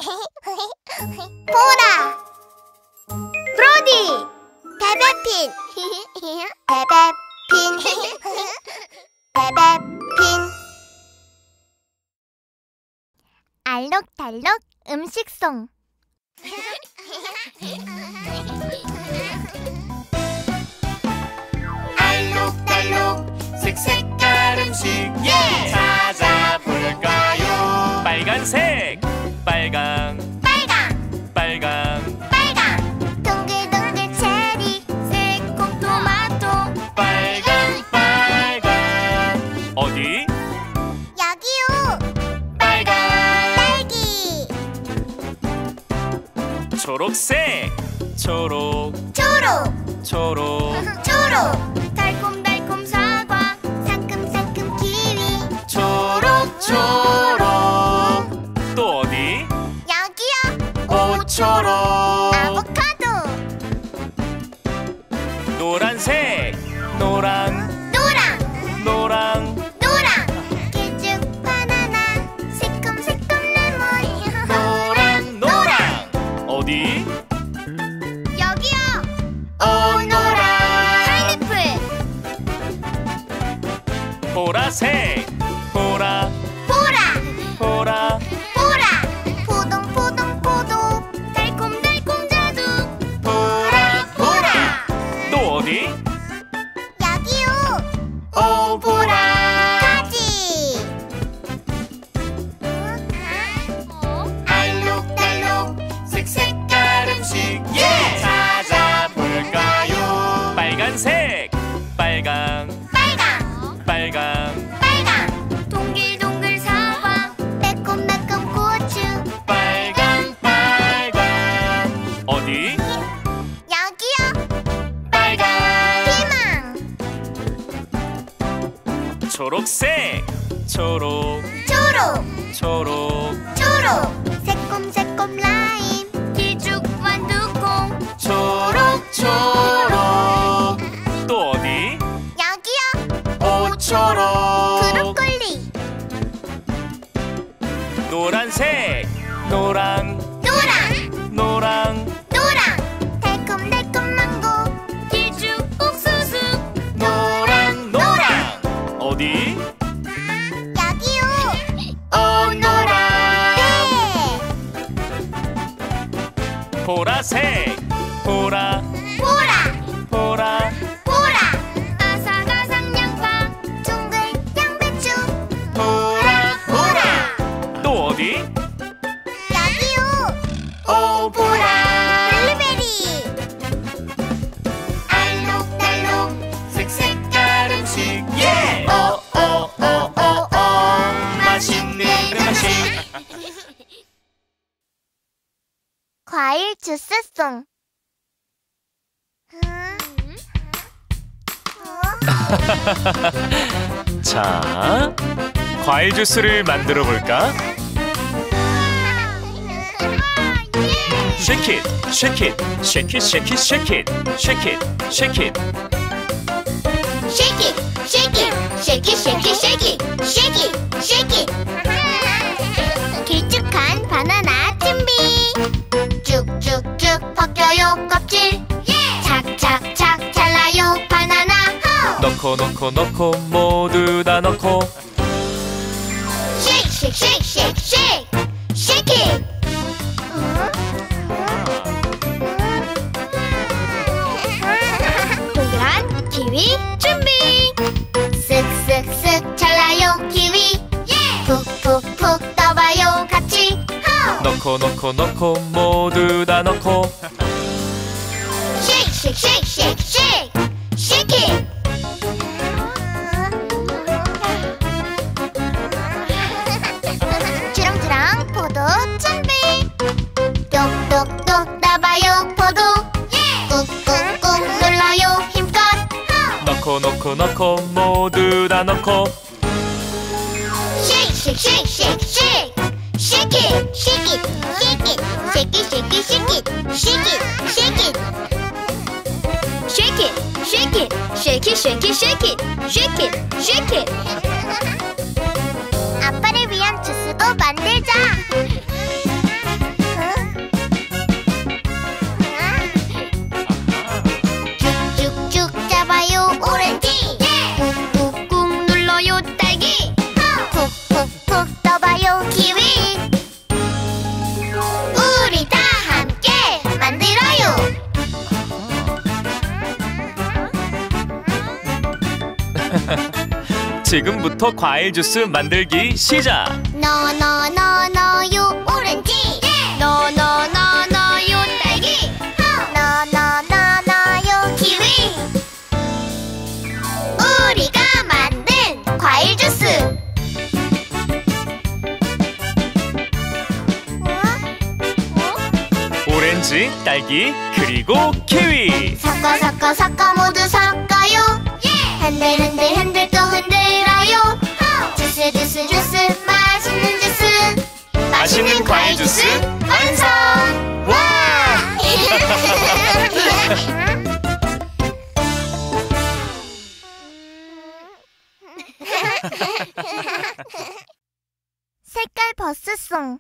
보라! 브로디! 베베핀! 베베핀! 베베핀! 알록달록 음식송. 알록달록 색색깔 음식 찾아볼까요? 빨간색 빨강 동글동글 체리 새콤 토마토 빨강 어디? 여기요. 빨강 딸기 초록색 초록 달콤달콤 사과 상큼상큼 키위 초록 또 어디? 여기요. 오초록 아보카도 노란색 노랑 길쭉 바나나 새콤새콤 레몬 노랑 어디? 여기요. 노랑 파인애플 보라색 보라 포도 달콤달콤 자두 보라 또 어디? 여기요. 보라 가지 알록달록 색색깔 음식 찾아볼까요? 빨간색 빨강 동글동글 사과 매콤매콤 고추 빨강 어디? 여기요. 빨강 피망 초록색 초록 새콤새콤 라임 길쭉 완두콩 초록 또 어디? 여기요. 오초록 브로콜리 노란색 노랑 달콤달콤 망고 길쭉 옥수수 노랑 어디? 여기요. 노랑 네. 보라색 보라 아삭아삭 양파 둥글 양배추 보라 또 어디? 여기요. 보라 블루베리 알록달록 색색깔 음식 맛있는 음식 과일 주스송. 자, 과일 주스를 만들어 볼까? Shake it, shake it, shake it, shake it, shake it, shake it, shake it. shake it. 길쭉한 바나나 준비. 쭉쭉쭉 벗겨요 껍질. 착착착 잘라요 바나나. 넣고 모두 다 넣고 shake it. 동그란 키위 준비. 쓱쓱쓱 잘라요 키위. 푹푹푹 떠봐요 같이. 넣고 모두 다 넣고 shake it. 주렁주렁 포도 준비. 똑똑똑 따봐요 포도. 꾹꾹꾹 눌러요 힘껏. 넣고 모두 다 넣고 shake it. 아빠를 위한 주스도 만들자. 지금부터 과일 주스 만들기 시작. 너요 오렌지 너요 딸기 너요 키위 우리가 만든 과일 주스 오렌지, 딸기, 그리고 키위. 섞어 모두 섞어요 흔들 또 흔들어요 주스 맛있는 주스 맛있는 과일 주스 완성! 와! 색깔 버스송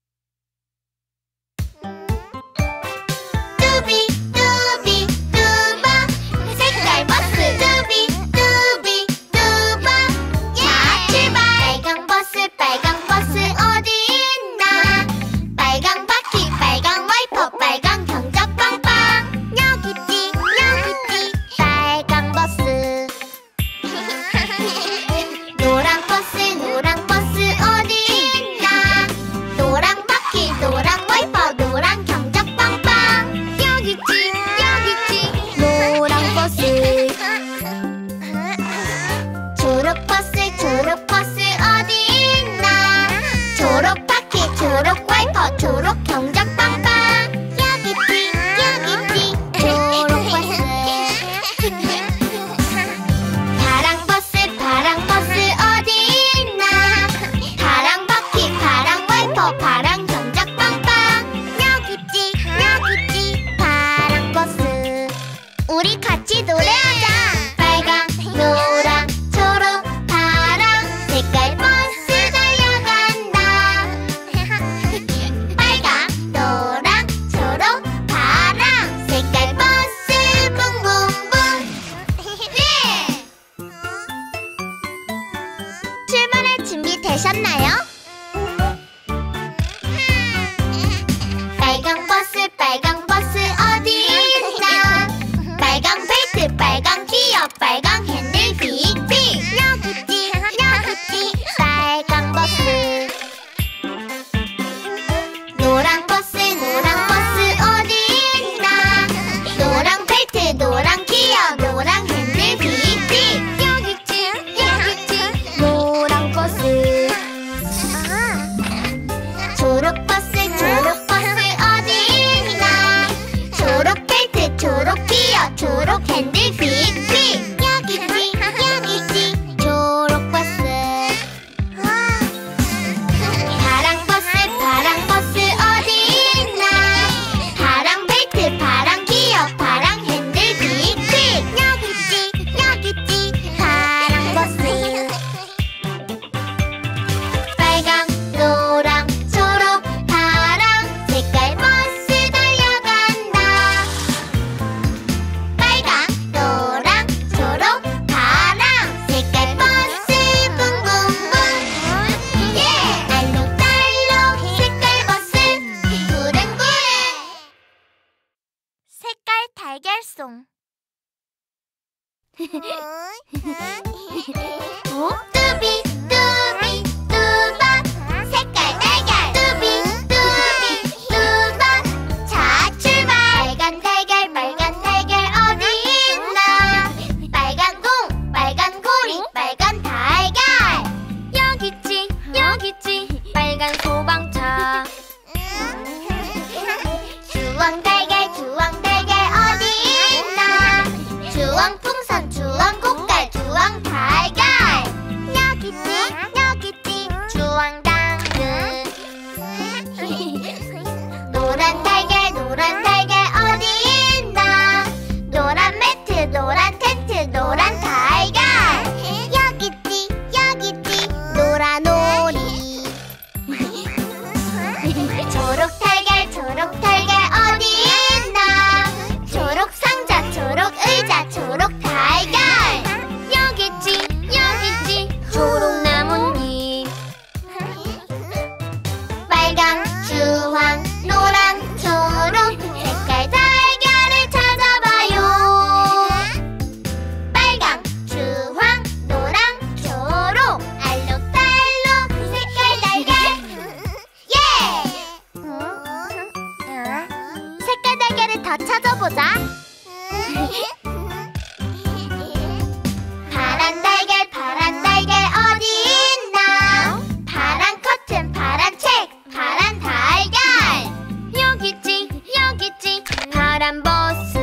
뚜비 뚜바 색깔 버스 뚜비 뚜바 자 출발 빨강 버스 어디 있나 빨강 바퀴 빨강 와이퍼 빨강 경적 빵빵 여기 있지 빨강 버스 노랑 버스 어디 있나 노랑 바퀴 노랑 와이퍼 노랑 경적 빵빵 여기 있지 노랑 버스 초록 버스 어디 있나 초록 바퀴 초록 와이퍼 초록 경적 빵빵 여기 있지 초록 버스 파랑 버스 어디 있나 파랑 바퀴 파랑 와이퍼 파랑 경적 빵빵 여기 있지 파랑 버스 우리 같이 노래하자 빨강 노랑 초록 파랑 색깔 버스 달려간다 빨강 노랑 초록 파랑 색깔 버스 붕붕붕 예! 출발할 준비 되셨나요? 빨강 버스 어디 있나 빨강 벨트 빨강 기어 빨강 핸들 빅빅 여기 있지 빨강 버스 노랑 버스 어디 있나 노랑 벨트 노랑 기어 노랑 핸들 빅빅 여기 있지 노랑 버스 초록 버스 어디 있나 초록 벨트 초록 기어 초록 핸들 빅빅 여기 있지 초록 버스 파랑 버스 어디 있나 파랑 벨트 파랑 기어 파랑 핸들 빅빅 여기 있지 파랑 버스 빨강 노랑 초록 파랑 색깔 버스 달려간다 빨강 노랑 초록 파랑 색깔 버스 붕붕붕 예 알록달록 색깔 버스 구릉구릉 색깔 달걀송 뚜비 뚜바 색깔 달걀 뚜비 뚜바 자 출발 빨간 달걀 어디 있나 빨간 공 빨간 고리 빨간 달걀 여기 있지 빨간 소방차 주황 달걀 어디 있나 주황 풍선 주황 고깔 주황 달걀 여기 있지 주황 당근 노란 달걀 어디 있나 노란 매트 노란 텐트 노란 달걀 여기 있지 노란 오리 초록 달걀 어디 있나 초록 상자 초록 의자 초록 달걀 여기 있지 초록 나뭇잎 빨강 주황 노랑 초록 색깔 달걀을 찾아봐요 빨강 주황 노랑 초록 찾아보자. 파란 달걀 어디 있나? 파란 커튼, 파란 책, 파란 달걀. 여기 있지, 파란 버스.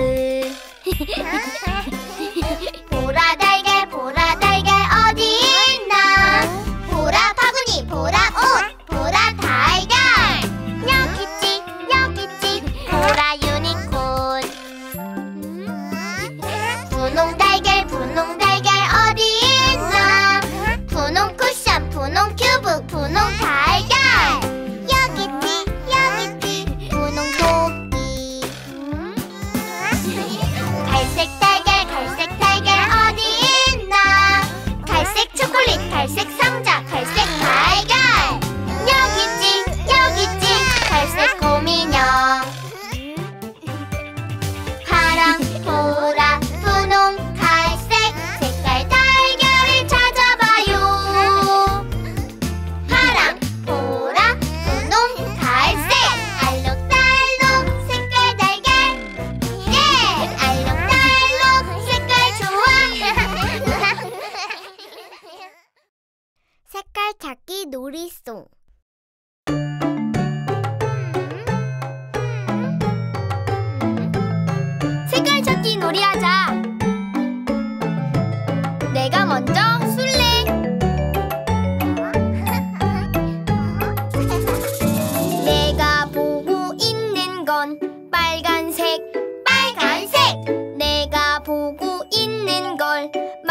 보라 달걀 어디 있나? 보라 바구니, 보라 옷, 보라 달걀. 여기 있지, 보라 유니콘. 분홍 달걀 어디 있나? 분홍 쿠션, 분홍 큐브, 분홍 달걀. 여기 있지, 분홍 토끼. 갈색 달걀 어디 있나? 갈색 초콜릿, 갈색 상자, 갈색 달걀. 여기 있지, 갈색 곰인형. 파랑, 보라, 분홍, 갈색 색깔 달걀을 찾아봐요. 파랑, 보라, 분홍, 갈색 알록달록 색깔 달걀. 예! 알록달록 색깔 좋아. 색깔 찾기 놀이송. 색깔 찾기 놀이하자. 내가 먼저 술래. 내가 보고 있는 건 빨간색. 내가 보고 있는 걸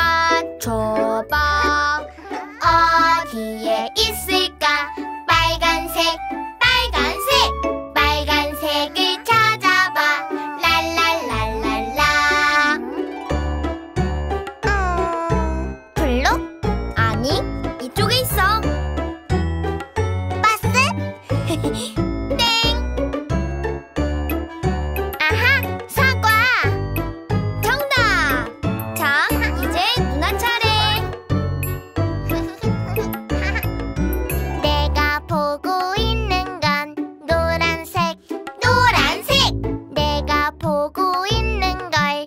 맞춰봐. 어디에 있을까? 빨간색을 찾아봐. 랄랄랄랄라. 블록? 아니, 이쪽에 있어. 버스? 땡. 아하, 사과. 정답. 자, 이제 누나 차례. 내가 보고 있는 건 노란색. 내가 보고 있는 걸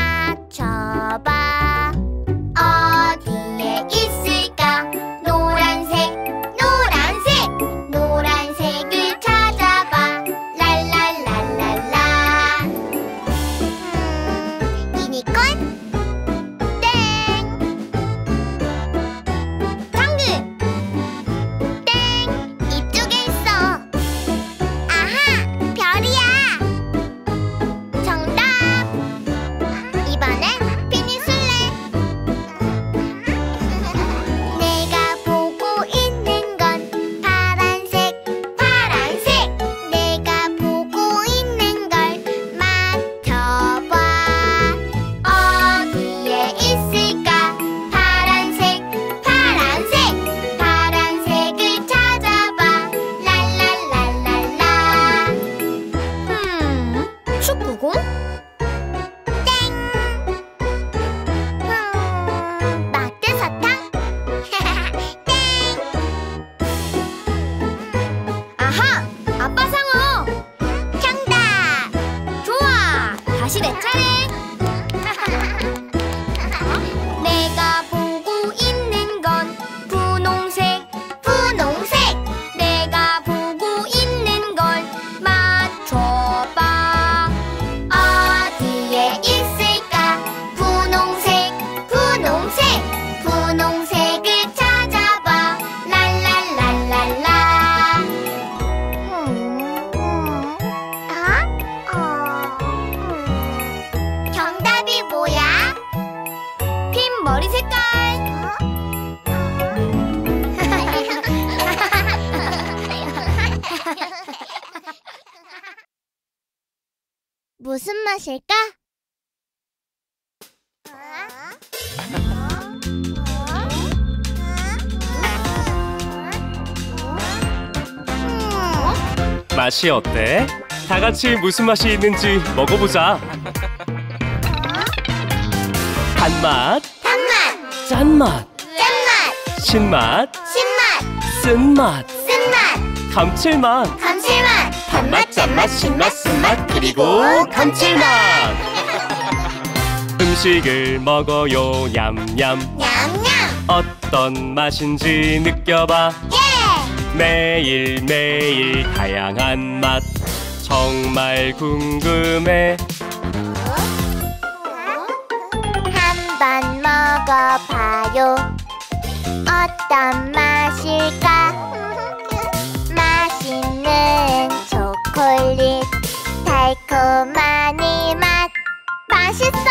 맞춰봐. 어디에 있을까? 노란색을 찾아봐. 랄랄랄랄라. 유니콘? 땡. 당근? 땡. 이쪽에 있어. 아하, 별이야. 정답. 이번엔 피니술래. 내가 보고 있는 건 파란색. 내가 보고 있는 걸 맞춰봐. 어디에 있을까? 파란색을 찾아봐. 랄랄랄랄라. 축구공? 땡. 마트사탕? 땡. 아하! 아빠 상어! 정답! 좋아! 다시 내 차례! 내가 보고 있는 건 분홍색. 내가 보고 있는 걸 맞춰봐. 어디에 있을까? 분홍색을 찾아봐. 랄랄랄랄라. 정답이 뭐야? 핀 머리 색깔. 무슨 맛일까? 맛이 어때? 다 같이 무슨 맛이 있는지 먹어보자. 단맛, 짠맛, 신맛, 쓴맛, 감칠맛, 단맛. 짠맛 신맛 그리고 감칠맛. 음식을 먹어요 냠냠. 냠냠. 어떤 맛인지 느껴봐. 예. 매일매일 다양한 맛 정말 궁금해. 한번 먹어봐요. 어떤 맛일까? 맛있는 초콜릿 달콤한 이 맛 맛있어.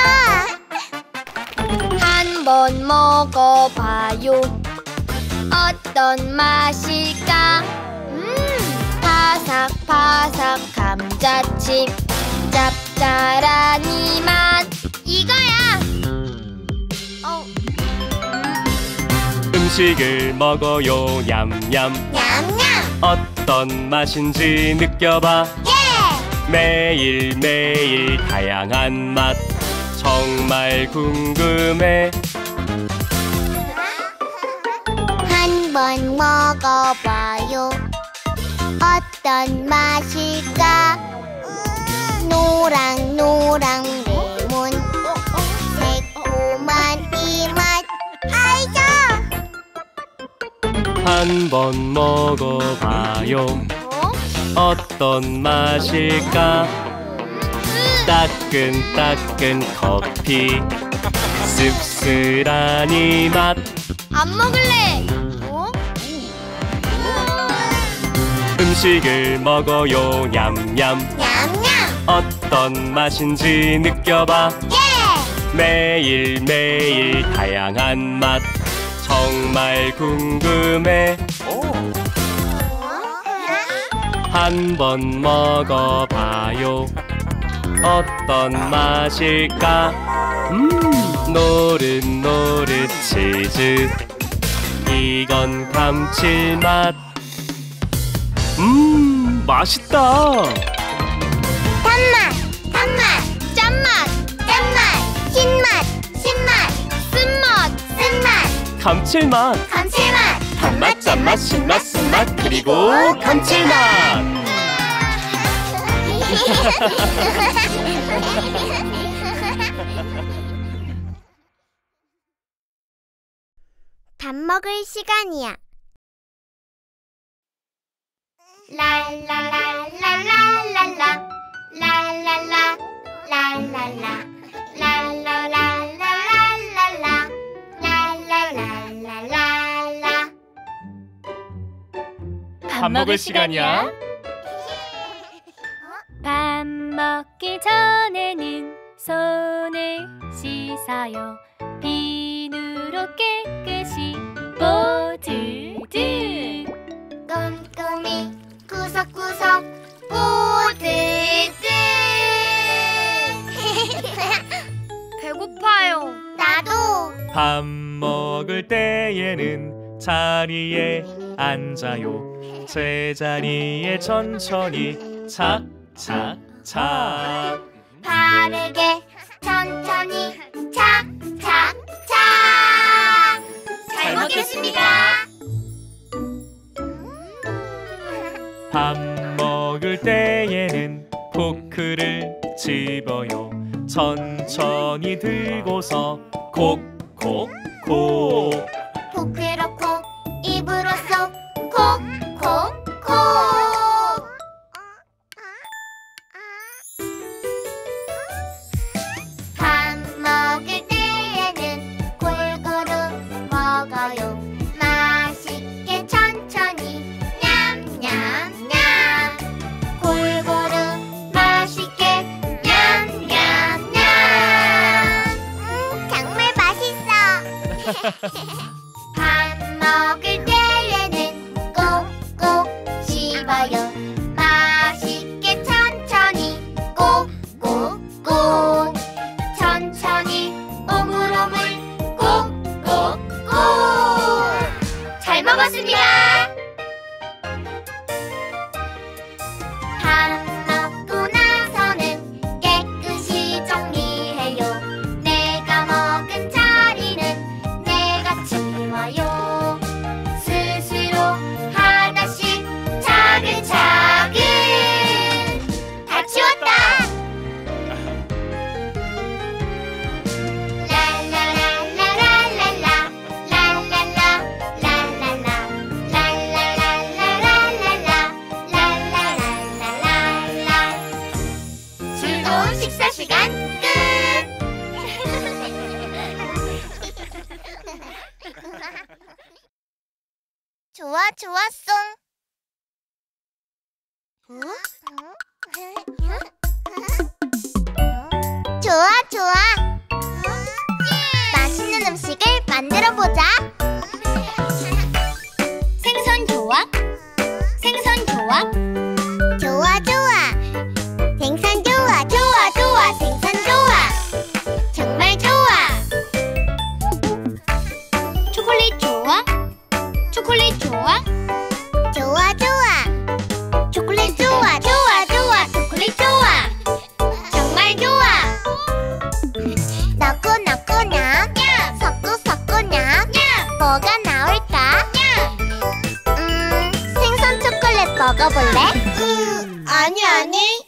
한번 먹어봐요. 어떤 맛일까? 바삭바삭 감자칩 짭짤한 이 맛 이거야. 음식을 먹어요 냠냠. 냠냠. 어떤 맛인지 느껴봐. 예. 매일매일 다양한 맛 정말 궁금해. 한번 먹어봐요. 어떤 맛일까? 노랑노랑 레몬 새콤한 이 맛 알죠? 한번 먹어봐요. 어떤 맛일까? 따끈따끈 커피 씁쓸한 이 맛. 안 먹을래. 음식을 먹어요 냠냠. 냠냠. 어떤 맛인지 느껴봐. 예. 매일매일 다양한 맛 정말 궁금해. 한번 먹어봐요. 어떤 맛일까? 노릇노릇 치즈 이건 감칠맛. 맛있다. 단맛 짠맛 짠맛 신맛 쓴맛 쓴맛 감칠맛. 감칠맛 단맛 짠맛 신맛 쓴맛 그리고 감칠맛. 밥 먹을 시간이야. 랄랄랄랄랄랄라 랄랄라 랄랄라 랄랄랄랄랄랄라 랄랄랄랄랄라. 밥 먹을 시간이야. 밥 먹기 전에는 손을 씻어요. 비누로 깨끗이 뽀드드. 꼼꼼히 구석구석 뽀드드. 배고파요. 나도. 밥 먹을 때에는 자리에 앉아요. 제자리에 천천히 착착착. 바르게 천천히 착착착. 잘 먹겠습니다. 밥 먹을 때에는 포크를 집어요. 천천히 들고서 콕콕콕. 포크로 콕 입으로 쏙 콕콕콕. 밥 먹을 때에는 골고루 먹어요. 맛있게 천천히 냠냠냠. 골고루 맛있게 냠냠냠. 정말 맛있어. 밥 먹을 때에는 꼭꼭 씹어요. 맛있게 천천히 꼭꼭꼭. 천천히 오물오물 꼭꼭꼭. 잘 먹었습니다. 밥 먹고 나서는 깨끗이 정리해요. 내가 먹은 자리는 내가 치워요. 스스로 하나씩 차근차근. 좋았어. 좋아. 맛있는 음식을 만들어보자. 생선 좋아? 생선 좋아? 좋아. 생선 좋아. 생선 좋아. 정말 좋아. 초콜릿 좋아? 초콜릿 좋아? 좋아. 초콜릿 좋아. 초콜릿 좋아. 정말 좋아. 넣고 냠. 섞고 냠. 뭐가 나올까? 생선 초콜릿 먹어볼래? 아니.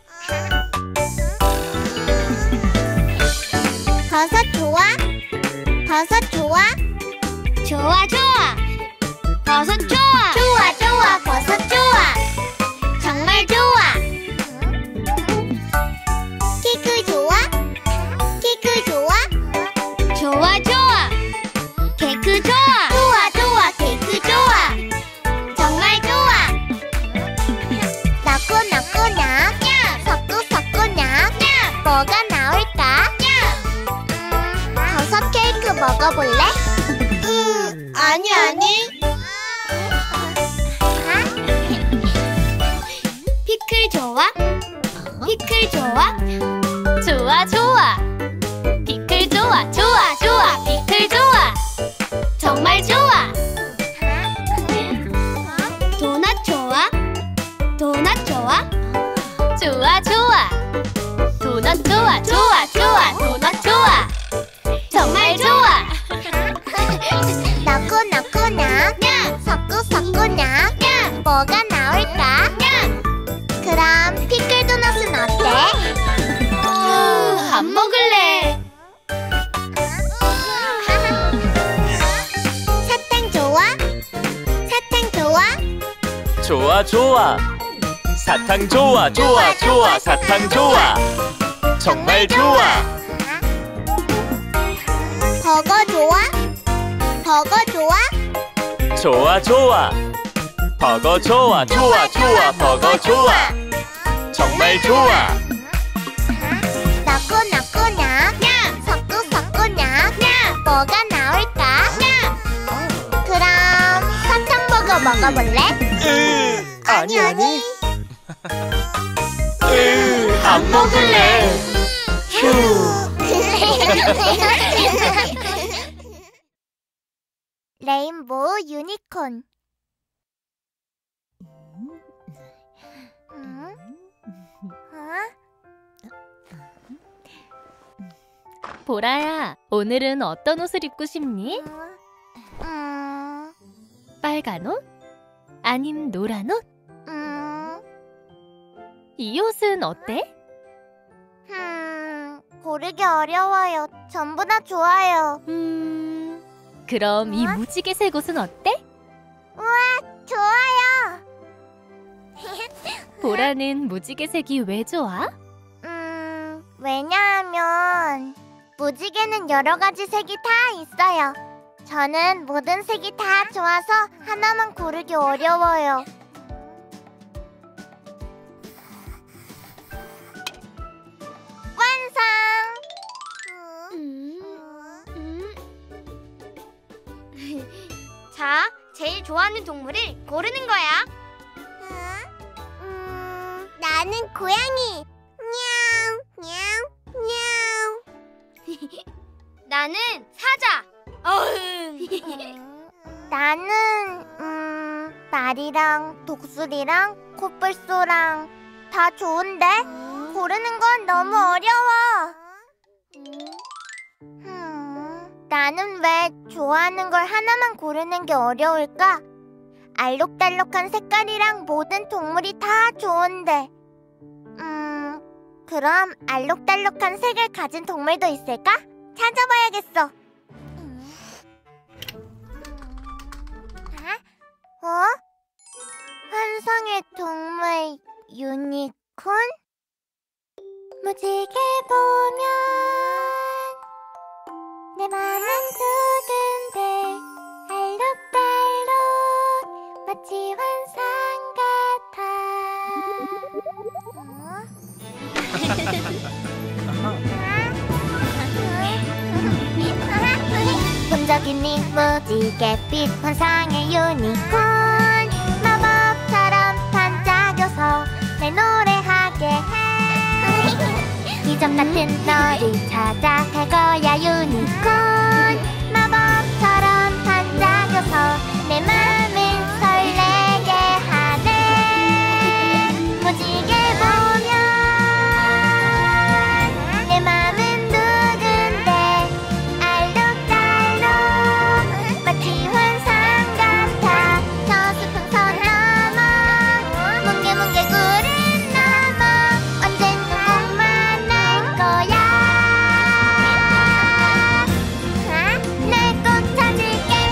버섯 좋아? 버섯 좋아? 좋아. 버섯 좋아. 좋아. 버섯 좋아. 정말 좋아. 케이크 좋아? 케이크 좋아? 좋아. 케이크 좋아. 좋아. 케이크 좋아. 정말 좋아. 넣고 냠. 섞고 냠. 뭐가 나올까? 버섯 케이크 먹어볼래? 아니. 피클 좋아? 피클 좋아? 좋아. 피클 좋아. 피클 좋아. 정말 좋아. 도넛 좋아? 도넛 좋아? 좋아. 도넛 좋아. 도넛 좋아. 정말 좋아. 넣고 냠. 섞고 냠. 뭐가 나올까? 그럼 피클 도넛은 어때? 안 먹을래. 사탕 좋아? 사탕 좋아? 좋아. 사탕 좋아. 사탕 좋아. 정말 좋아. 버거 좋아? 버거 좋아? 좋아. 버거 좋아. 버거 좋아. 정말 좋아. 넣고 냠. 섞고 냠. 뭐가 나올까? 그럼 사탕버거 먹어볼래? 아니. 안 먹을래. 레인보우 유니콘. 보라야, 오늘은 어떤 옷을 입고 싶니? 빨간 옷? 아님 노란 옷? 이 옷은 어때? 고르기 어려워요. 전부 다 좋아요. 그럼 이 무지개색 옷은 어때? 좋아요. 보라는 무지개색이 왜 좋아? 왜냐하면 무지개는 여러 가지 색이 다 있어요. 저는 모든 색이 다 좋아서 하나만 고르기 어려워요. 완성! 자, 제일 좋아하는 동물을 고르는 거야. 나는 고양이. 냐옹. 나는 사자. 나는 말이랑 독수리랑 코뿔소랑 다 좋은데 고르는 건 너무 어려워. 나는 왜 좋아하는 걸 하나만 고르는 게 어려울까? 알록달록한 색깔이랑 모든 동물이 다 좋은데. 그럼 알록달록한 색을 가진 동물도 있을까? 찾아봐야겠어. 환상의 동물 유니콘? 무지개 보면 내 맘은 두근데 알록달록 마치 환상 같아. 본 적 있니? 무지갯빛 환상의 유니콘. 마법처럼 반짝여서 날 노래하게 해. 기적 같은 너를 찾아갈 거야 유니콘. 마법처럼 반짝여서 내 맘을 설레게 하네. 무지개 보면 내 맘은 두근데 알록달록 마치 환상 같아. 저 숲은 선 넘어 뭉게뭉게 구름 넘어 언젠가 꼭 만날 거야. 날 꼭 찾을게.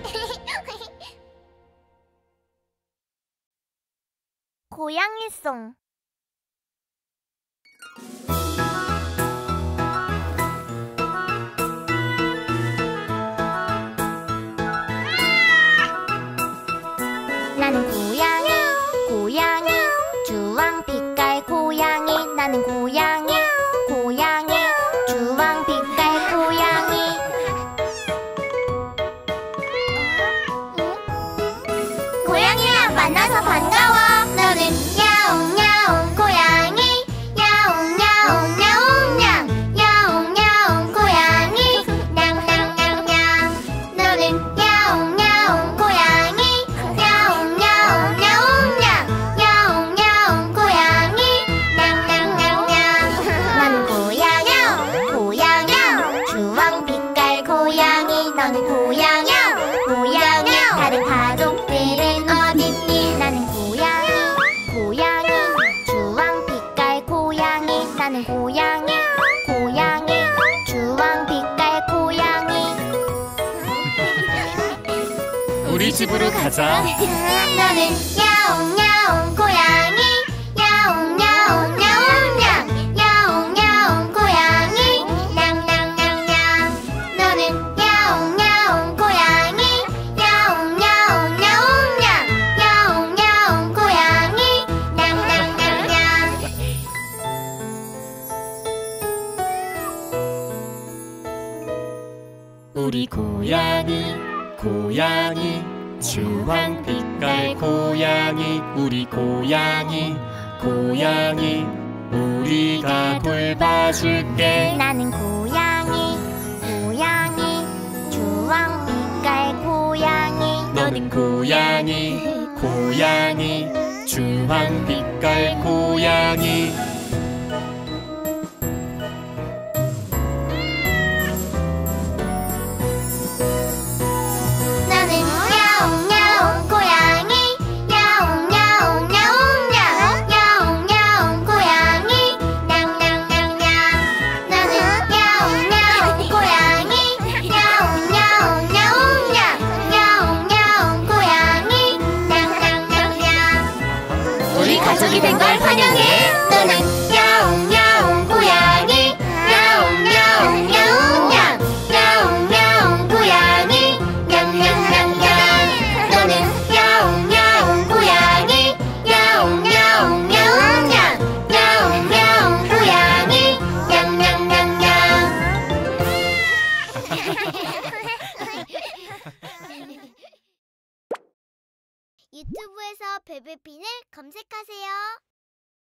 고양이송. 나는 고양이, 고양이, 주황빛깔 고양이. 나는 고양이, 고양이, 주황빛깔 고양이. 고양이야, 만나서 반가워. 너는 야옹야옹 고양이, 야옹야옹 야옹냥, 야옹야옹 고양이, 냥냥냥냥. 너는 야옹야옹 고양이, 야옹야옹 야옹냥, 야옹야옹 고양이, 냥냥냥냥. 나는 고양이, 고양이, 주황빛깔 고양이. 너는 고양이, 고양이, 다른 가족들은 어딨니? 나는 고양이, 고양이, 주황빛깔 고양이. 나는 고양이, 고양이, 주황빛깔 고양이. 우리 집으로 가자. 너는 야옹야옹 고양이, 야옹야옹 야옹냥, 야옹야옹 고양이, 냥냥냥냥. 너는 야옹야옹 고양이, 야옹야옹 야옹냥, 야옹야옹 고양이, 냥냥냥냥. 우리 고양이, 고양이, 주황빛깔 고양이. 우리 고양이, 고양이, 우리가 돌봐줄게. 나는 고양이, 고양이, 주황빛깔 고양이. 너는 고양이, 고양이, 주황빛깔 고양이. 나는 야옹야옹 고양이, 야옹야옹 야옹냥, 야옹야옹 고양이, 냥냥냥냥. 나는 야옹야옹 고양이, 야옹야옹 야옹냥, 야옹야옹 고양이, 냥냥냥냥. 우리 가족이 된 걸 환영해. 너는 야옹야옹 고양이, 야옹야옹 야옹냥, 야옹야옹 고양이, 냥냥냥냥. 너는 야옹야옹 고양이, 야옹야옹 야옹냥, 야옹야옹 고양이, 냥냥냥냥. 유튜브에서 베베핀을 검색하세요.